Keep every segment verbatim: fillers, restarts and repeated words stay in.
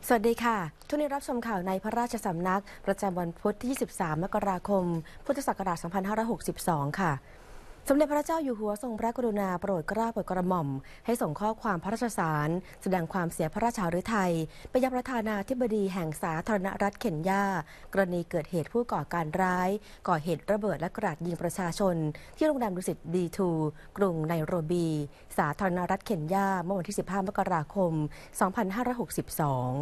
สวัสดีค่ะทุกท่านรับชมข่าวในพระราชสำนักประจำวันพุธที่ ยี่สิบสาม มกราคม พุทธศักราช สองพันห้าร้อยหกสิบสอง ค่ะ สมเด็จพระเจ้าอยู่หัวทรงพระกรุณาโปรดเกล้าโปรดกระหม่อมให้ส่งข้อความพระราชสารแสดงความเสียพระราชฤทัยไปยังประธานาธิบดีแห่งสาธารณรัฐเคนยากรณีเกิดเหตุผู้ก่อการร้ายก่อเหตุระเบิดและกราดยิงประชาชนที่โรงแรมดุสิต ดี ทู กรุงไนโรบี สาธารณรัฐเคนยาเมื่อวันที่ สิบห้า มกราคม สองพันห้าร้อยหกสิบสอง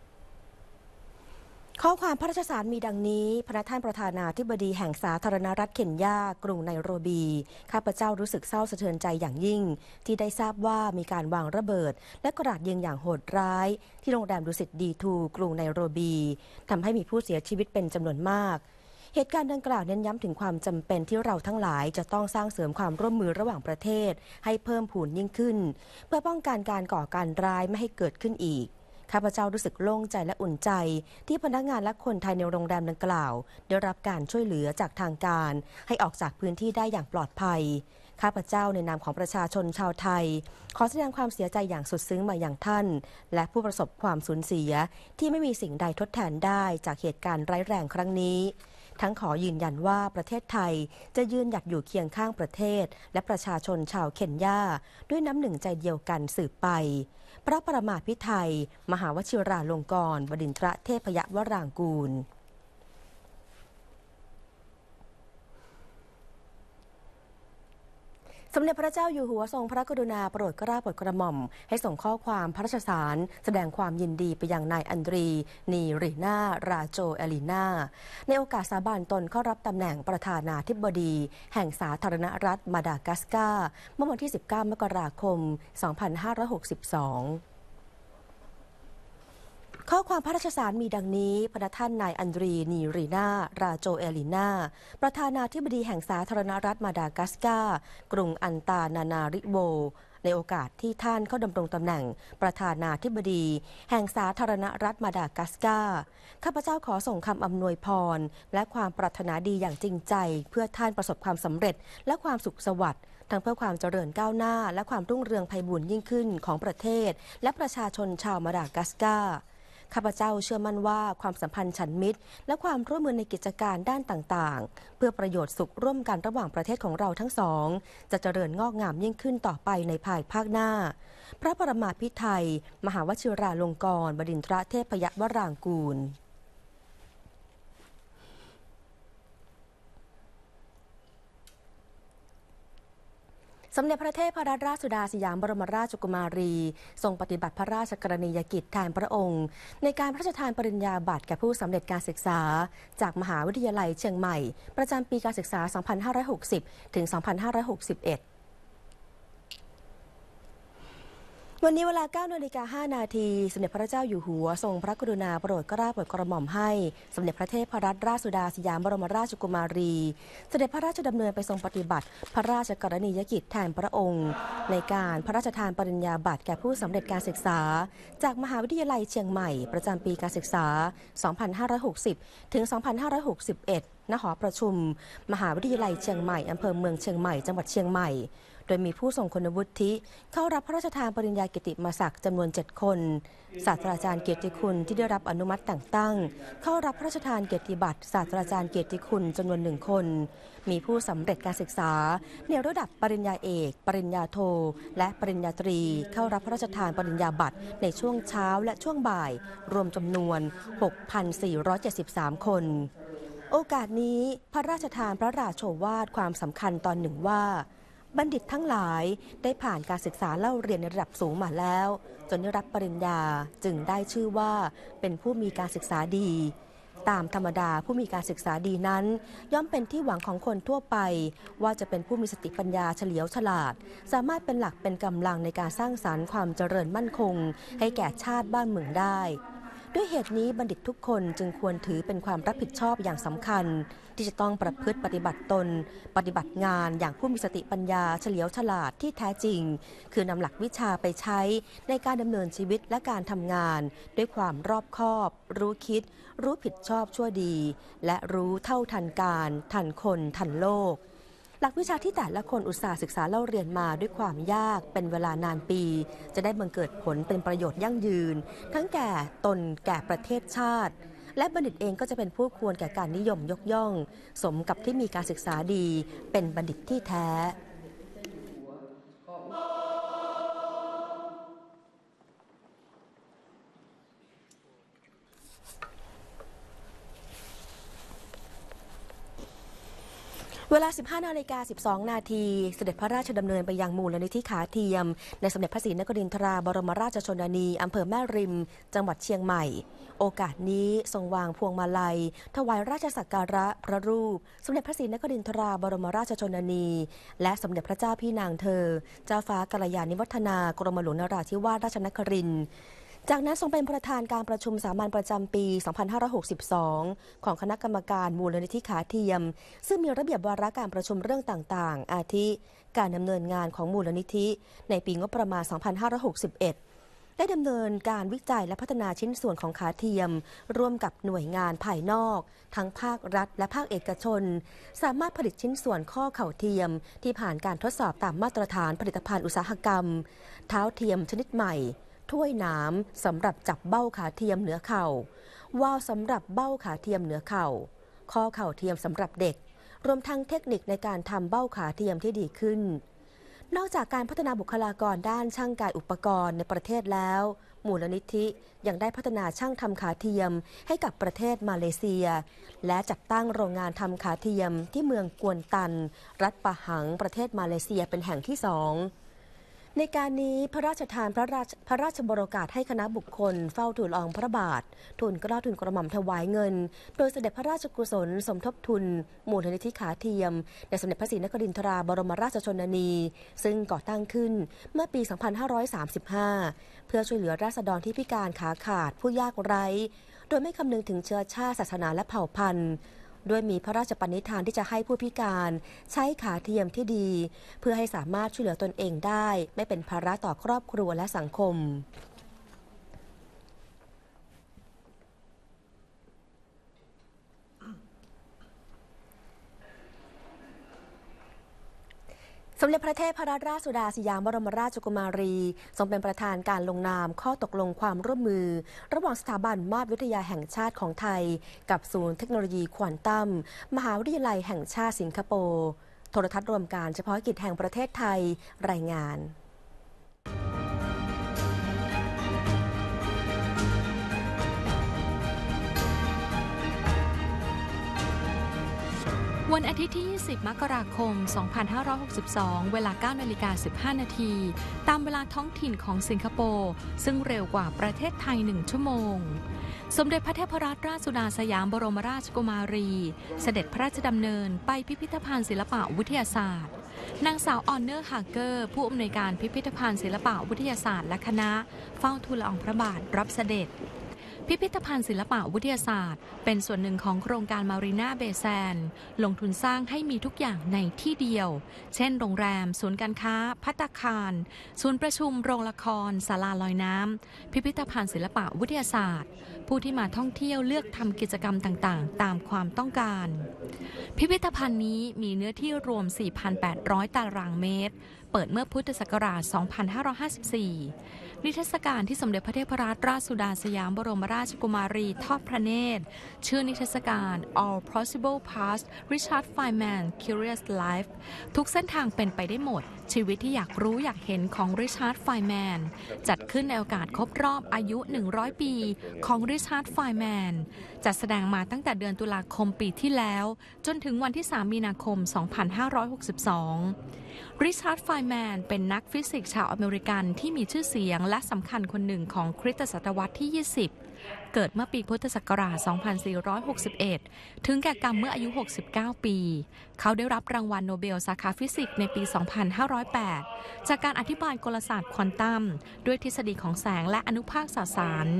ข้อความพระราชสารมีดังนี้พระท่านประธานาธิบดีแห่งสาธารณรัฐเคนยากรุงไนโรบีข้าพเจ้ารู้สึกเศร้าสะเทือนใจอย่างยิ่งที่ได้ทราบว่ามีการวางระเบิดและกราดยิงอย่างโหดร้ายที่โรงแรมดุสิต ดี ทู กรุงไนโรบีทำให้มีผู้เสียชีวิตเป็นจำนวนมากเหตุการณ์ดังกล่าวเน้นย้ำถึงความจำเป็นที่เราทั้งหลายจะต้องสร้างเสริมความร่วมมือระหว่างประเทศให้เพิ่มพูนยิ่งขึ้นเพื่อป้องกันการก่อการร้ายไม่ให้เกิดขึ้นอีกข้าพเจ้ารู้สึกโล่งใจและอุ่นใจที่พนักงานและคนไทยในโรงแรมดังกล่าวได้รับการช่วยเหลือจากทางการให้ออกจากพื้นที่ได้อย่างปลอดภัยข้าพเจ้าในนามของประชาชนชาวไทยขอแสดงความเสียใจอย่างสุดซึ้งมาอย่างท่านและผู้ประสบความสูญเสียที่ไม่มีสิ่งใดทดแทนได้จากเหตุการณ์ร้ายแรงครั้งนี้ทั้งขอยืนยันว่าประเทศไทยจะยืนหยัดอยู่เคียงข้างประเทศและประชาชนชาวเคนยาด้วยน้ำหนึ่งใจเดียวกันสืบไปพระประมาภิไธยมหาวชิราลงกรณ์บดินทรเทพยวรางกูลสมเด็จพระเจ้าอยู่หัวทรงพระกรุณาโปรดเกล้าโปรดกระหม่อมให้ส่งข้อความพระราชสารแสดงความยินดีไปยังนายอันดรีนีรีนาราโจเอลินาในโอกาสสาบานตนเข้ารับตำแหน่งประธานาธิบดีแห่งสาธารณรัฐมาดากัสการ์เมื่อวันที่ สิบเก้า มกราคม สองพันห้าร้อยหกสิบสองข้อความพระราชสารมีดังนี้พระท่านนายอันดรีนีรีนาราโจเอลินาประธานาธิบดีแห่งสาธารณรัฐมาดากัสการ์กรุงอันตานานาริโวในโอกาสที่ท่านเข้าดำรงตำแหน่งประธานาธิบดีแห่งสาธารณรัฐมาดากัสการ์ข้าพเจ้าขอส่งคำอำนวยพรและความปรารถนาดีอย่างจริงใจเพื่อท่านประสบความสำเร็จและความสุขสวัสดิ์ทั้งเพื่อความเจริญก้าวหน้าและความรุ่งเรืองไพบูลย์ยิ่งขึ้นของประเทศและประชาชนชาวมาดากัสการ์ข้าพเจ้าเชื่อมั่นว่าความสัมพันธ์ฉันมิตรและความร่วมมือในกิจการด้านต่างๆเพื่อประโยชน์สุขร่วมกันระหว่างประเทศของเราทั้งสองจะเจริญงอกงามยิ่งขึ้นต่อไปในภายภาคหน้าพระปรมาภิไธยมหาวชิราลงกรณ์บดินทรเทพยวรางกูลสมเด็จพระเทพรัตนราชสุดาสยามบรมราชกุมารีทรงปฏิบัติพระราชกรณียกิจแทนพระองค์ในการพระราชทานปริญญาบัตรแก่ผู้สำเร็จการศึกษาจากมหาวิทยาลัยเชียงใหม่ประจำปีการศึกษา สองพันห้าร้อยหกสิบ ถึง สองพันห้าร้อยหกสิบเอ็ดวันนี้เวลา เก้านาฬิกาห้านาทีสมเด็จพระเจ้าอยู่หัวทรงพระกรุณาโปรดเกล้าโปรดกระหม่อมให้สมเด็จพระเทพรัตนราชสุดาสยามบรมราชกุมารีเสด็จพระราชดำเนินไปทรงปฏิบัติพระราชกรณียกิจแทนพระองค์ในการพระราชทานปริญญาบัตรแก่ผู้สำเร็จการศึกษาจากมหาวิทยาลัยเชียงใหม่ประจำปีการศึกษา สองพันห้าร้อยหกสิบ ถึง สองพันห้าร้อยหกสิบเอ็ด ณ หอประชุมมหาวิทยาลัยเชียงใหม่อำเภอเมืองเชียงใหม่จังหวัดเชียงใหม่โดยมีผู้ทรงคุณวุฒิเข้ารับพระราชทานปริญญากิติมศักดิ์จำนวนเจ็ดคนศาสตราจารย์เกียรติคุณที่ได้รับอนุมัติแต่งตั้งเข้ารับพระราชทานเกียรติบัตรศาสตราจารย์เกียรติคุณจำนวนหนึ่งคนมีผู้สำเร็จการศึกษาในระดับปริญญาเอกปริญญาโทและปริญญาตรีเข้ารับพระราชทานปริญญาบัตรในช่วงเช้าและช่วงบ่ายรวมจำนวน หกพันสี่ร้อยเจ็ดสิบสาม คนโอกาสนี้พระราชทานพระราโชวาทความสำคัญตอนหนึ่งว่าบัณฑิตทั้งหลายได้ผ่านการศึกษาเล่าเรียนในระดับสูงมาแล้วจนได้รับปริญญาจึงได้ชื่อว่าเป็นผู้มีการศึกษาดีตามธรรมดาผู้มีการศึกษาดีนั้นย่อมเป็นที่หวังของคนทั่วไปว่าจะเป็นผู้มีสติปัญญาเฉลียวฉลาดสามารถเป็นหลักเป็นกำลังในการสร้างสรรค์ความเจริญมั่นคงให้แก่ชาติบ้านเมืองได้ด้วยเหตุนี้บัณฑิตทุกคนจึงควรถือเป็นความรับผิดชอบอย่างสำคัญที่จะต้องประพฤติปฏิบัติตนปฏิบัติงานอย่างผู้มีสติปัญญาเฉลียวฉลาดที่แท้จริงคือนำหลักวิชาไปใช้ในการดำเนินชีวิตและการทำงานด้วยความรอบคอบรู้คิดรู้ผิดชอบชั่วดีและรู้เท่าทันการทันคนทันโลกหลักวิชาที่แต่ละคนอุตส่าห์ศึกษาเล่าเรียนมาด้วยความยากเป็นเวลานานปีจะได้บังเกิดผลเป็นประโยชน์ยั่งยืนทั้งแก่ตนแก่ประเทศชาติและบัณฑิตเองก็จะเป็นผู้ควรแก่การนิยมยกย่องสมกับที่มีการศึกษาดีเป็นบัณฑิตที่แท้เวลา สิบห้านาฬิกาสิบสองนาทีเสด็จพระราชดำเนินไปยังมูลนิธิขาเทียมในสมเด็จพระศรีนครินทราบรมราชชนนีอำเภอแม่ริมจังหวัดเชียงใหม่โอกาสนี้ทรงวางพวงมาลัยถวายราชสักการะพระรูปสมเด็จพระศรีนครินทราบรมราชชนนีและสมเด็จพระเจ้าพี่นางเธอเจ้าฟ้ากัลยาณิวัฒนากรมหลวงนราธิวาสราชนครินทร์จากนั้นทรงเป็นประธานการประชุมสามัญประจำปี สองพันห้าร้อยหกสิบสอง ของคณะกรรมการมูลนิธิขาเทียมซึ่งมีระเบียบวาระการประชุมเรื่องต่างๆอาทิการดำเนินงานของมูลนิธิในปีงบประมาณ สองพันห้าร้อยหกสิบเอ็ด ได้ดำเนินการวิจัยและพัฒนาชิ้นส่วนของขาเทียมร่วมกับหน่วยงานภายนอกทั้งภาครัฐและภาคเอกชนสามารถผลิตชิ้นส่วนข้อเข่าเทียมที่ผ่านการทดสอบตามมาตรฐานผลิตภัณฑ์อุตสาหกรรมเท้าเทียมชนิดใหม่ถ้วยน้ำสำหรับจับเบ้าขาเทียมเหนือเข่าวาล์วสำหรับเบ้าขาเทียมเหนือเข่าข้อเข่าเทียมสำหรับเด็กรวมทั้งเทคนิคในการทำเบ้าขาเทียมที่ดีขึ้นนอกจากการพัฒนาบุคลากรด้านช่างกายอุปกรณ์ในประเทศแล้วมูลนิธิยังได้พัฒนาช่างทำขาเทียมให้กับประเทศมาเลเซียและจัดตั้งโรงงานทำขาเทียมที่เมืองกวนตันรัฐปะหังประเทศมาเลเซียเป็นแห่งที่สองในการนี้พระราชทานพระราชพระราชบรโอกาสให้คณะบุคคลเฝ้าทูลละอองพระบาททูลเกล้าทูลกระหม่อมถวายเงินโดยเสด็จพระราชกุศลสมทบทุนมูลนิธิขาเทียมในสมเด็จพระศรีนครินทราบรมราชชนนีซึ่งก่อตั้งขึ้นเมื่อปี สองพันห้าร้อยสามสิบห้า เพื่อช่วยเหลือราษฎรที่พิการขาขาดผู้ยากไร้โดยไม่คำนึงถึงเชื้อชาติศาสนาและเผ่าพันธุ์ด้วยมีพระราชปณิธานที่จะให้ผู้พิการใช้ขาเทียมที่ดีเพื่อให้สามารถช่วยเหลือตนเองได้ไม่เป็นภาระต่อครอบครัวและสังคมสมเด็จพระเทพรัตนราชสุดาสยามบรมราชกุมารีทรงเป็นประธานการลงนามข้อตกลงความร่วมมือระหว่างสถาบันมาตรวิทยาแห่งชาติของไทยกับศูนย์เทคโนโลยีควอนตัมมหาวิทยาลัยแห่งชาติสิงคโปร์โทรทัศน์รวมการเฉพาะกิจแห่งประเทศไทยรายงานวันอาทิตย์ที่ ยี่สิบ มกราคม สองพันห้าร้อยหกสิบสอง เวลา เก้านาฬิกาสิบห้า นาที ตามเวลาท้องถิ่นของสิงคโปร์ซึ่งเร็วกว่าประเทศไทย หนึ่ง ชั่วโมง สมเด็จพระเทพรัตนราชสุดาสยามบรมราชกุมารีเสด็จพระราชดำเนินไปพิพิธภัณฑ์ศิลปะวิทยาศาสตร์นางสาวออนเนอร์ฮาร์เกอร์ผู้อำนวยการพิพิธภัณฑ์ศิลปะวิทยาศาสตร์และคณะเฝ้าทูลละอองพระบาทรับเสด็จพิพิธภัณฑ์ศิลปะวิทยาศาสตร์เป็นส่วนหนึ่งของโครงการมารีนาเบย์แซนด์ลงทุนสร้างให้มีทุกอย่างในที่เดียวเช่นโรงแรมศูนย์การค้าภัตตาคารศูนย์ประชุมโรงละครศาลาลอยน้ำพิพิธภัณฑ์ศิลปะวิทยาศาสตร์ผู้ที่มาท่องเที่ยวเลือกทำกิจกรรมต่างๆตามความต้องการพิพิธภัณฑ์นี้มีเนื้อที่รวม สี่พันแปดร้อย ตารางเมตรเปิดเมื่อพุทธศักราช สองพันห้าร้อยห้าสิบสี่ นิทรรศการที่สมเด็จพระเทพรัตนราชสุดาสยามบรมราชกุมารีทอดพระเนตรชื่อนิทรรศการ All Possible Past Richard Feynman Curious Life ทุกเส้นทางเป็นไปได้หมดชีวิตที่อยากรู้อยากเห็นของริชาร์ด ไฟแมนจัดขึ้นในโอกาสครบรอบอายุ หนึ่งร้อย ปีของริชาร์ด ไฟแมนจัดแสดงมาตั้งแต่เดือนตุลาคมปีที่แล้วจนถึงวันที่ สาม มีนาคม สองพันห้าร้อยหกสิบสองริชาร์ด ไฟแมนเป็นนักฟิสิกส์ชาวอเมริกันที่มีชื่อเสียงและสำคัญคนหนึ่งของคริสตศตวรรษที่ ยี่สิบ เกิดเมื่อปีพุทธศักราช สองพันสี่ร้อยหกสิบเอ็ด ถึงแก่กรรมเมื่ออายุ หกสิบเก้า ปี เขาได้รับรางวัลโนเบลสาขาฟิสิกส์ในปี สองพันห้าร้อยแปด จากการอธิบายกลศาสตร์ควอนตัมด้วยทฤษฎีของแสงและอนุภาคสสาร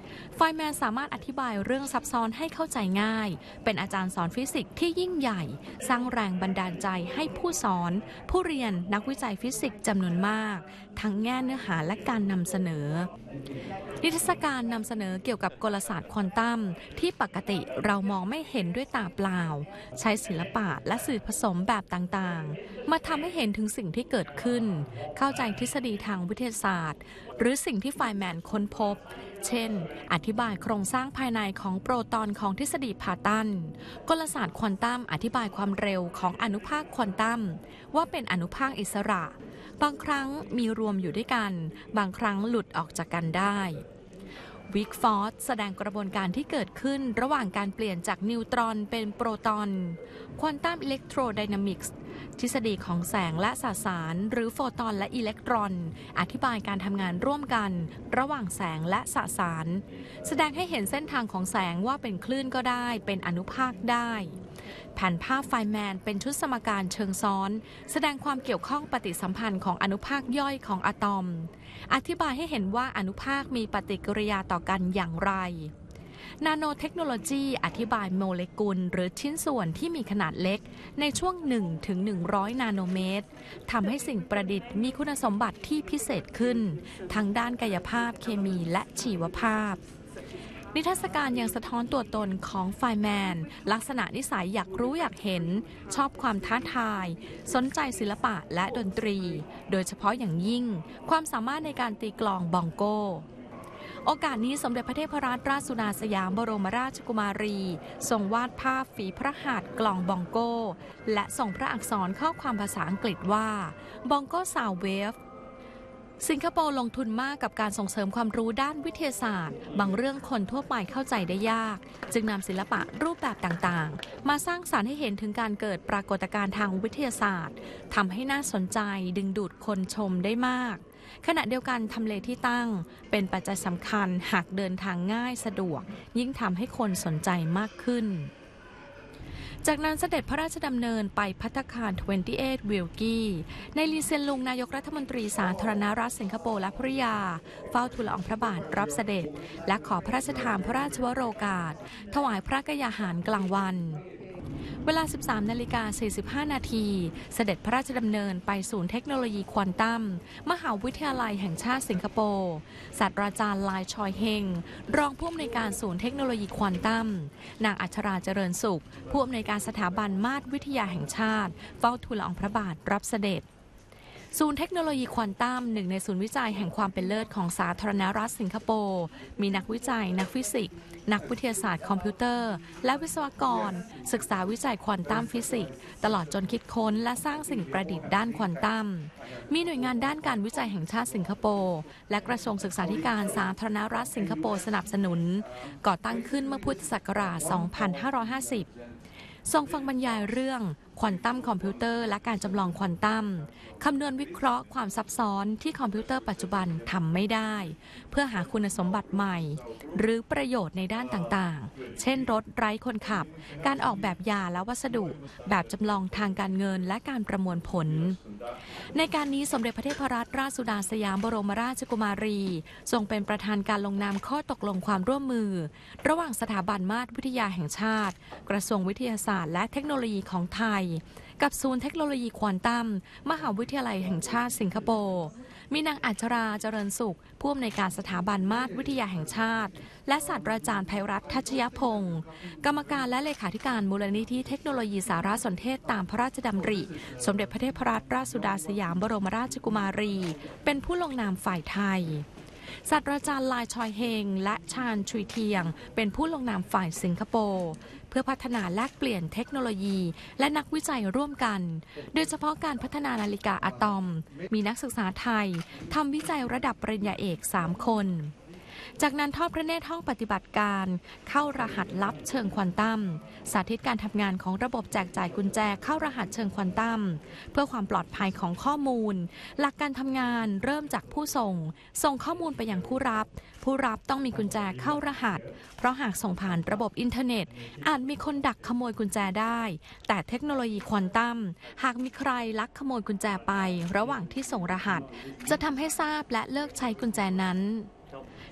ไฟแมนสามารถอธิบายเรื่องซับซ้อนให้เข้าใจง่ายเป็นอาจารย์สอนฟิสิกส์ที่ยิ่งใหญ่สร้างแรงบันดาลใจให้ผู้สอนผู้เรียนนักวิจัยฟิสิกส์จำนวนมากทั้งแง่เนื้อหาและการนำเสนอนิทรรศการนำเสนอเกี่ยวกับกลศาสตร์ควอนตัมที่ปกติเรามองไม่เห็นด้วยตาเปล่าใช้ศิลปะและสื่อผสมแบบต่างๆมาทำให้เห็นถึงสิ่งที่เกิดขึ้นเข้าใจทฤษฎีทางวิทยาศาสตร์หรือสิ่งที่ไฟแมนค้นพบเช่นอธิบายโครงสร้างภายในของโปรตอนของทฤษฎีพาตันกลศาสตร์ควอนตัมอธิบายความเร็วของอนุภาคควอนตัมว่าเป็นอนุภาคอิสระบางครั้งมีรวมอยู่ด้วยกันบางครั้งหลุดออกจากกันได้วิกฟอร์ดแสดงกระบวนการที่เกิดขึ้นระหว่างการเปลี่ยนจากนิวตรอนเป็นโปรตอนควอนตัมอิเล็กโทรไดนามิกส์ทฤษฎีของแสงและสสารหรือโฟตอนและอิเล็กตรอนอธิบายการทำงานร่วมกันระหว่างแสงและสสารแสดงให้เห็นเส้นทางของแสงว่าเป็นคลื่นก็ได้เป็นอนุภาคได้แผนภาพไฟแมนเป็นชุดสมการเชิงซ้อนแสดงความเกี่ยวข้องปฏิสัมพันธ์ของอนุภาคย่อยของอะตอมอธิบายให้เห็นว่าอนุภาคมีปฏิกิริยาต่อกันอย่างไรนาโนเทคโนโลยีอธิบายโมเลกุลหรือชิ้นส่วนที่มีขนาดเล็กในช่วง หนึ่งถึงหนึ่งร้อย นาโนเมตรทำให้สิ่งประดิษฐ์มีคุณสมบัติที่พิเศษขึ้นทั้งด้านกายภาพเคมีและชีวภาพนิทรรศการยังสะท้อนตัวตนของไฟแมนลักษณะนิสัยอยากรู้อยากเห็นชอบความท้าทายสนใจศิลปะและดนตรีโดยเฉพาะอย่างยิ่งความสามารถในการตีกลองบองโกโอกาสนี้สมเด็จพระเทพรัตนราชสุดาสยามบรมราชกุมารีทรงวาดภาพฝีพระหัตถ์กลองบองโกและส่งพระอักษรข้อความภาษาอังกฤษว่าบองโกซาวเวฟสิงคโปร์ลงทุนมากกับการส่งเสริมความรู้ด้านวิทยาศาสตร์บางเรื่องคนทั่วไปเข้าใจได้ยากจึงนำศิลปะรูปแบบต่างๆมาสร้างสรรค์ให้เห็นถึงการเกิดปรากฏการณ์ทางวิทยาศาสตร์ทำให้น่าสนใจดึงดูดคนชมได้มากขณะเดียวกันทำเลที่ตั้งเป็นปัจจัยสำคัญหากเดินทางง่ายสะดวกยิ่งทำให้คนสนใจมากขึ้นจากนั้นเสด็จพระราชดำเนินไปภัตตาคารยี่สิบแปดวิลกี้ในลีเซียนลุงนายกรัฐมนตรีสาธารณรัฐสิงคโปร์และภริยาเฝ้าทูลละอองพระบาทรับเสด็จและขอพระราชทานพระราชวโรกาสถวายพระกยาหารกลางวันเวลา สิบสามนาฬิกาสี่สิบห้า นาทีเสด็จพระราชดำเนินไปศูนย์เทคโนโลยีควอนตัมมหาวิทยาลัยแห่งชาติสิงคโปร์ศาสตราจารย์ลายชอยเฮงรองผู้อำนวยการศูนย์เทคโนโลยีควอนตัมนางอัชราเจริญสุขผู้อำนวยการสถาบันมาตรวิทยาแห่งชาติเฝ้าทูลละอองพระบาทรับเสด็จศูนย์เทคโนโลยีควอนตัมหนึ่งในศูนย์วิจัยแห่งความเป็นเลิศของสาธารณรัฐสิงคโปร์มีนักวิจัยนักฟิสิกส์นักวิทยาศาสตร์คอมพิวเตอร์และวิศวกรศึกษาวิจัยควอนตัมฟิสิกส์ตลอดจนคิดค้นและสร้างสิ่งประดิษฐ์ด้านควอนตัมมีหน่วยงานด้านการวิจัยแห่งชาติสิงคโปร์และกระทรวงศึกษาธิการสาธารณรัฐสิงคโปร์สนับสนุนก่อตั้งขึ้นเมื่อพุทธศักราช สองพันห้าร้อยห้าสิบทรงฟังบรรยายเรื่องควอนตัมคอมพิวเตอร์และการจำลองควอนตัมคำนวณวิเคราะห์ความซับซ้อนที่คอมพิวเตอร์ปัจจุบันทำไม่ได้เพื่อหาคุณสมบัติใหม่หรือประโยชน์ในด้านต่างๆเช่นรถไร้คนขับการออกแบบยาและวัสดุแบบจำลองทางการเงินและการประมวลผลในการนี้สมเด็จพระเทพรัตนราชสุดาสยามบรมราชกุมารีทรงเป็นประธานการลงนามข้อตกลงความร่วมมือระหว่างสถาบันมาตรวิทยาแห่งชาติกระทรวงวิทยาศาสตร์และเทคโนโลยีของไทยกับศูนย์เทคโนโลยีควอนตัมมหาวิทยาลัยแห่งชาติสิงคโปร์มีนางอัชราเจริญสุขผู้อำนวยการสถาบันมาตรวิทยาแห่งชาติและศาสตราจารย์ไพรัตน์ทัชยพงศ์กรรมการและเลขาธิการมูลนิธิเทคโนโลยีสารสนเทศตามพระราชดำริสมเด็จพระเทพรัตนราชสุดาสยามบรมราชกุมารีเป็นผู้ลงนามฝ่ายไทยศาสตราจารย์ลายชอยเฮงและชาญชุยเทียงเป็นผู้ลงนามฝ่ายสิงคโปร์เพื่อพัฒนาแลกเปลี่ยนเทคโนโลยีและนักวิจัยร่วมกันโดยเฉพาะการพัฒนานาฬิกาอะตอมมีนักศึกษาไทยทำวิจัยระดับปริญญาเอกสามคนจากนั้นทอดพระเนตรห้องปฏิบัติการเข้ารหัสลับเชิงควอนตัมสาธิตการทำงานของระบบแจกจ่ายกุญแจเข้ารหัสเชิงควอนตัมเพื่อความปลอดภัยของข้อมูลหลักการทำงานเริ่มจากผู้ส่งส่งข้อมูลไปยังผู้รับผู้รับต้องมีกุญแจเข้ารหัสเพราะหากส่งผ่านระบบอินเทอร์เน็ตอาจมีคนดักขโมยกุญแจได้แต่เทคโนโลยีควอนตัมหากมีใครลักขโมยกุญแจไประหว่างที่ส่งรหัสจะทำให้ทราบและเลิกใช้กุญแจนั้น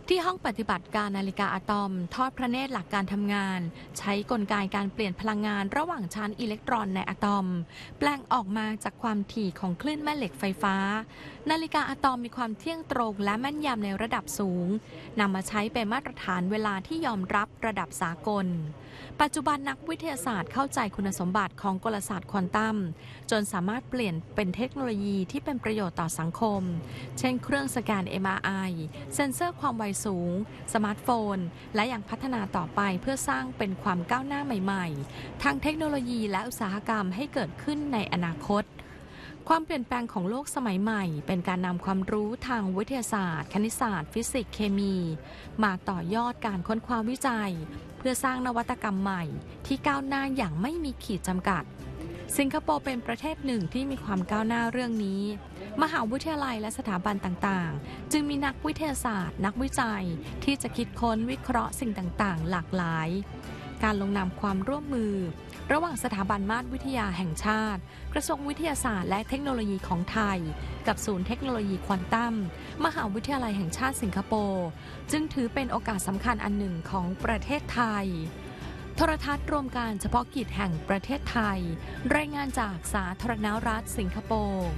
ที่ห้องปฏิบัติการนาฬิกาอะตอมทอดพระเนตรหลักการทำงานใช้กลไกการเปลี่ยนพลังงานระหว่างชั้นอิเล็กตรอนในอะตอมแปลงออกมาจากความถี่ของคลื่นแม่เหล็กไฟฟ้านาฬิกาอะตอมมีความเที่ยงตรงและแม่นยำในระดับสูงนำมาใช้เป็นมาตรฐานเวลาที่ยอมรับระดับสากลปัจจุบันนักวิทยาศาสตร์เข้าใจคุณสมบัติของกลศาสตร์ควอนตัมจนสามารถเปลี่ยนเป็นเทคโนโลยีที่เป็นประโยชน์ต่อสังคมเช่นเครื่องสแกน เอ็ม อาร์ ไอ เซ็นเซอร์ความไวสูงสมาร์ทโฟนและยังพัฒนาต่อไปเพื่อสร้างเป็นความก้าวหน้าใหม่ๆทางเทคโนโลยีและอุตสาหกรรมให้เกิดขึ้นในอนาคตความเปลี่ยนแปลงของโลกสมัยใหม่เป็นการนำความรู้ทางวิทยาศาสตร์คณิตศาสตร์ฟิสิกส์เคมีมาต่อยอดการค้นคว้าวิจัยเพื่อสร้างนวัตกรรมใหม่ที่ก้าวหน้าอย่างไม่มีขีดจำกัดสิงคโปร์เป็นประเทศหนึ่งที่มีความก้าวหน้าเรื่องนี้มหาวิทยาลัยและสถาบันต่างๆจึงมีนักวิทยาศาสตร์นักวิจัยที่จะคิดค้นวิเคราะห์สิ่งต่างๆหลากหลายการลงนามความร่วมมือระหว่างสถาบันมาตรวิทยาแห่งชาติกระทรวงวิทยาศาสตร์และเทคโนโลยีของไทยกับศูนย์เทคโนโลยีควอนตัมมหาวิทยาลัยแห่งชาติสิงคโปร์จึงถือเป็นโอกาสสำคัญอันหนึ่งของประเทศไทยโทรทัศน์รวมการเฉพาะกิจแห่งประเทศไทยรายงานจากสาธารณรัฐสิงคโปร์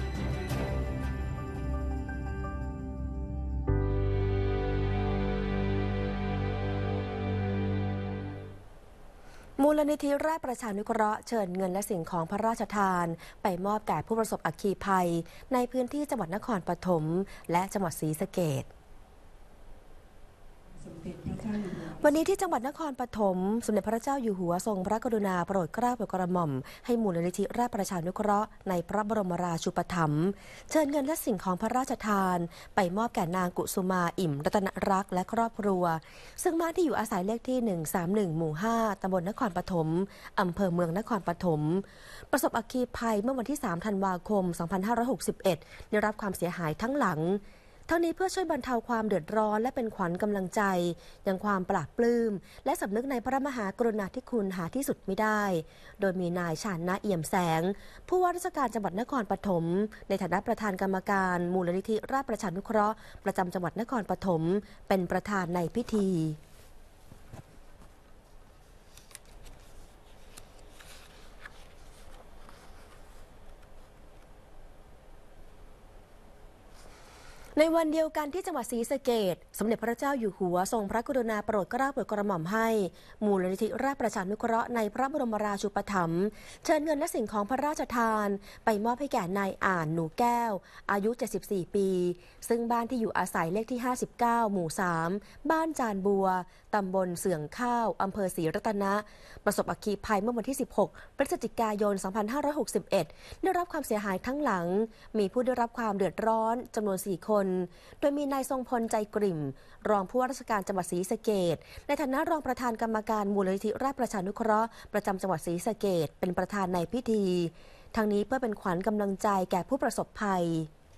มูลนิธิราชประชานุเคราะห์เชิญเงินและสิ่งของพระราชทานไปมอบแก่ผู้ประสบอัคคีภัยในพื้นที่จังหวัดนครปฐมและจังหวัดศรีสะเกษวันนี้ที่จังหวัดนครปฐมสมเด็จพระเจ้าอยู่หัวทรงพระกรุณาโปรดเกล้าโปรดกระหม่อมให้มูลนิธิราชประชานุเคราะห์ในพระบรมราชูปถัมภ์เชิญเงินและสิ่งของพระราชทานไปมอบแก่นางกุสุมาอิ่มรัตนรักษ์และครอบครัวซึ่งบ้านที่อยู่อาศัยเลขที่หนึ่งสามหนึ่งหมู่ห้าตำบลนครปฐมอำเภอเมืองนครปฐมประสบอัคคีภัยเมื่อวันที่สามธันวาคมสองพันห้าร้อยหกสิบเอ็ดได้รับความเสียหายทั้งหลังทั้งนี้เพื่อช่วยบรรเทาความเดือดร้อนและเป็นขวัญกำลังใจยังความปราบปลื้มและสำนึกในพระมหากรุณาธิคุณหาที่สุดมิได้โดยมีนายชาญนะเอี่ยมแสงผู้ว่าราชการจังหวัดนครปฐมในฐานะประธานกรรมการมูลนิธิราชประชานุเคราะห์ประจำจังหวัดนครปฐมเป็นประธานในพิธีในวันเดียวกันที่จังหวัดศรีสะเกษสมเด็จพระเจ้าอยู่หัวทรงพระกรุณาโปรดเกล้าโปรดกระหม่อมให้มูลนิธิราชประชานุเคราะห์ในพระบรมราชูปถัมภ์เชิญเงินและสิ่งของพระราชทานไปมอบให้แก่นายอ่านหนูแก้วอายุเจ็ดสิบสี่ปีซึ่งบ้านที่อยู่อาศัยเลขที่ห้าสิบเก้าหมู่สามบ้านจานบัวตำบลเสื่องข้าวอำเภอศรีรัตนะประสบอัคคีภัยเมื่อวันที่สิบหกพฤศจิกายนสองพันห้าร้อยหกสิบเอ็ดได้รับความเสียหายทั้งหลังมีผู้ได้รับความเดือดร้อนจำนวนสี่คนโดยมีนายทรงพลใจกริ่มรองผู้ว่าราชการจังหวัดศรีสะเกษในฐานะรองประธานกรรมการมูลนิธิราชประชานุเคราะห์ประจำจังหวัดศรีสะเกษเป็นประธานในพิธีทั้งนี้เพื่อเป็นขวัญกำลังใจแก่ผู้ประสบภัย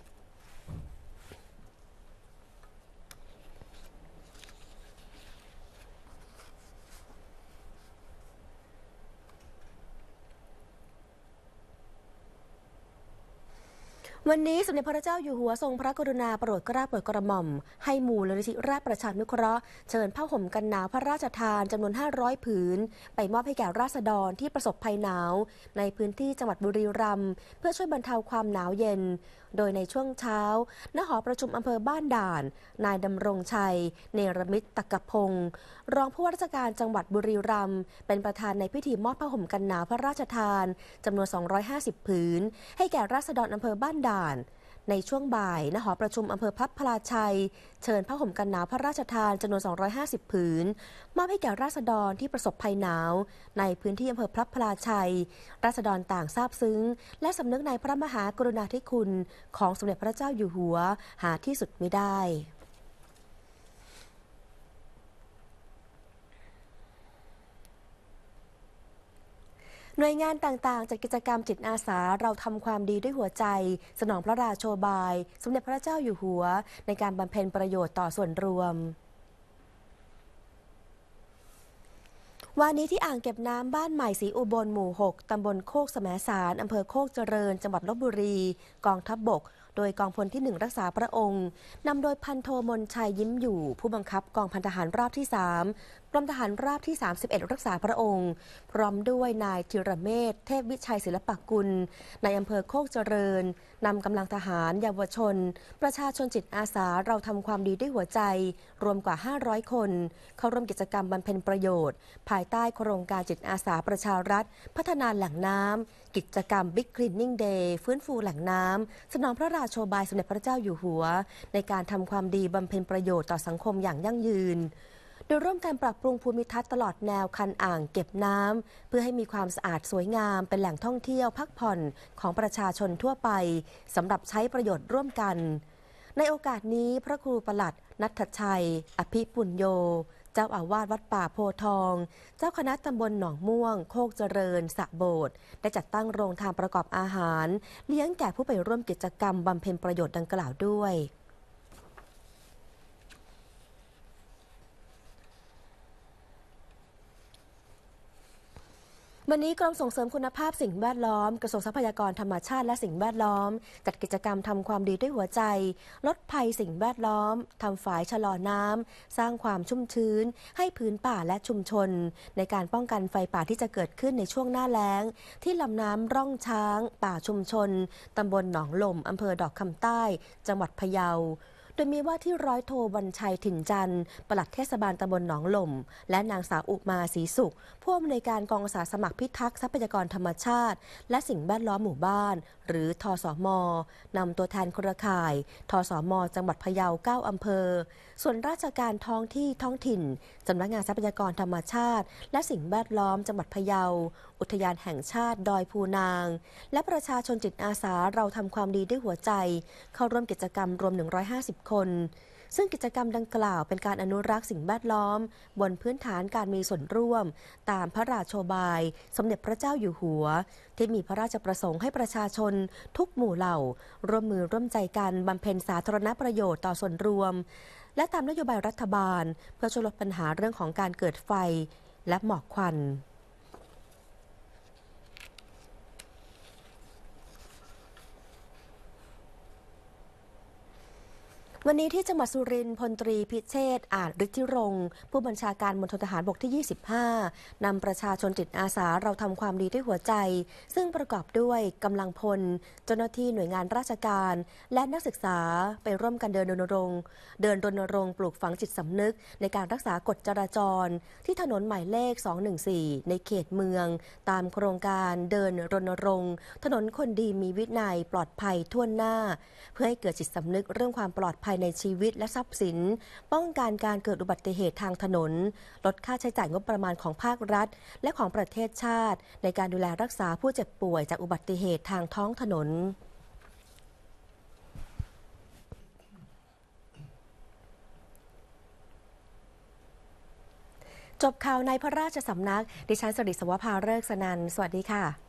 วันนี้สมเด็จพระเจ้าอยู่หัวทรงพระกรุณาโปรดเกล้าโปรดกระหม่อมให้มูลนิธิราชประชานุเคราะห์เชิญผ้าห่มกันหนาวพระราชทานจำนวนห้าร้อยผืนไปมอบให้แก่ราษฎรที่ประสบภัยหนาวในพื้นที่จังหวัดบุรีรัมย์เพื่อช่วยบรรเทาความหนาวเย็นโดยในช่วงเช้าณหอประชุมอำเภอบ้านด่านนายดำรงชัยเนรมิตตะกพงศ์รองผู้ว่าราชการจังหวัดบุรีรัมย์เป็นประธานในพิธีมอบผ้าห่มกันหนาวพระราชทานจำนวนสองร้อยห้าสิบผืนให้แก่ราษฎรอำเภอบ้านด่านในช่วงบ่ายณหอประชุมอำเภอพระพลาชัยเชิญผ้าห่มกันหนาวพระราชทานจำนวนสองร้อยห้าสิบผืนมอบให้แก่ราษฎรที่ประสบภัยหนาวในพื้นที่อำเภอพระพลาชัยราษฎรต่างซาบซึ้งและสำนึกในพระมหากรุณาธิคุณของสมเด็จพระเจ้าอยู่หัวหาที่สุดมิได้หน่วยงานต่างๆจัดกิจกรรมจิตอาสาเราทำความดีด้วยหัวใจสนองพระราโชบายสมเด็จพระเจ้าอยู่หัวในการบำเพ็ญประโยชน์ต่อส่วนรวมวันนี้ที่อ่างเก็บน้ำบ้านใหม่ศรีอุบลหมู่หกตำบลโคกแสมสารอำเภอโคกเจริญจังหวัดลพบุรีกองทัพบกโดยกองพลที่หนึ่งรักษาพระองค์นำโดยพันโทมนชัยยิ้มอยู่ผู้บังคับกองพันทหารราบที่สามกรมทหารราบที่สามสิบเอ็ดรักษาพระองค์พร้อมด้วยนายธีรเมธเทพวิชัยศิลปกุลในอำเภอโคกเจริญนำกำลังทหารเยาวชนประชาชนจิตอาสาเราทำความดีด้วยหัวใจรวมกว่าห้าร้อยคนเข้าร่วมกิจกรรมบำเพ็ญประโยชน์ภายใต้โครงการจิตอาสาประชารัฐพัฒนาแหล่งน้ำกิจกรรม Big Cleaning Day ฟื้นฟูแหล่งน้ำสนองพระราโชบายสมเด็จพระเจ้าอยู่หัวในการทำความดีบำเพ็ญประโยชน์ต่อสังคมอย่างยั่งยืนโดยร่วมกันปรับปรุงภูมิทัศน์ตลอดแนวคันอ่างเก็บน้ำเพื่อให้มีความสะอาดสวยงามเป็นแหล่งท่องเที่ยวพักผ่อนของประชาชนทั่วไปสำหรับใช้ประโยชน์ร่วมกันในโอกาสนี้พระครูประหลัดณัฐชัยอภิปุญโญเจ้าอาวาสวัดป่าโพธิ์ทองเจ้าคณะตำบลหนองม่วงโคกเจริญสระโบสถ์ได้จัดตั้งโรงทานประกอบอาหารเลี้ยงแก่ผู้ไปร่วมกิจกรรมบำเพ็ญประโยชน์ดังกล่าวด้วยวันนี้กรมส่งเสริมคุณภาพสิ่งแวดล้อมกระทรวงทรัพยากรธรรมชาติและสิ่งแวดล้อมจัดกิจกรรมทำความดีด้วยหัวใจลดภัยสิ่งแวดล้อมทำฝายชะลอน้ำสร้างความชุ่มชื้นให้พื้นป่าและชุมชนในการป้องกันไฟป่าที่จะเกิดขึ้นในช่วงหน้าแล้งที่ลำน้ำร่องช้างป่าชุมชนตำบลหนองลมอำเภอดอกคำใต้จังหวัดพะเยาโดยมีว่าที่ร้อยโทบรรชัยถิ่นจันทร์ปลัดเทศบาลตำบลหนองหล่มและนางสาวอุมาศรีสุขผู้อำนวยการกองอาสาสมัครพิทักษ์ทรัพยากรธรรมชาติและสิ่งแวดล้อมหมู่บ้านหรือทสม.นำตัวแทนเครือข่ายทสม.จังหวัดพะเยาเก้าอำเภอส่วนราชการท้องที่ท้องถิ่นสำนักงานทรัพยากรธรรมชาติและสิ่งแวดล้อมจังหวัดพะเยาอุทยานแห่งชาติดอยภูนางและประชาชนจิตอาสาเราทำความดีด้วยหัวใจเข้าร่วมกิจกรรมรวมหนึ่งร้อยห้าสิบคนซึ่งกิจกรรมดังกล่าวเป็นการอนุรักษ์สิ่งแวดล้อมบนพื้นฐานการมีส่วนร่วมตามพระราโชบายสมเด็จพระเจ้าอยู่หัวที่มีพระราชประสงค์ให้ประชาชนทุกหมู่เหล่าร่วมมือร่วมใจกันบำเพ็ญสาธารณประโยชน์ต่อส่วนรวมและตามนโยบายรัฐบาลเพื่อช่วยลดปัญหาเรื่องของการเกิดไฟและหมอกควันวันนี้ที่จังหวัดสุรินทร์พลตรีพิเชษฐ์อาจฤทธิรงค์ผู้บัญชาการมณฑลทหารบกที่ยี่สิบห้านำประชาชนจิตอาสาเราทำความดีด้วยหัวใจซึ่งประกอบด้วยกำลังพลเจ้าหน้าที่หน่วยงานราชการและนักศึกษาไปร่วมกันเดินรณรงค์เดินรณรงค์ปลูกฝังจิตสำนึกในการรักษากฎจราจรที่ถนนหมายเลขสองหนึ่งสี่ในเขตเมืองตามโครงการเดินรณรงค์ถนนคนดีมีวินัยปลอดภัยทั่วหน้าเพื่อให้เกิดจิตสำนึกเรื่องความปลอดภัยในชีวิตและทรัพย์สินป้องกันการเกิดอุบัติเหตุทางถนนลดค่าใช้จ่ายงบประมาณของภาครัฐและของประเทศชาติในการดูแลรักษาผู้เจ็บป่วยจากอุบัติเหตุทางท้องถนนจบข่าวในพระราชสำนักดิฉันสริศวภาฤกษ์สนันท์สวัสดีค่ะ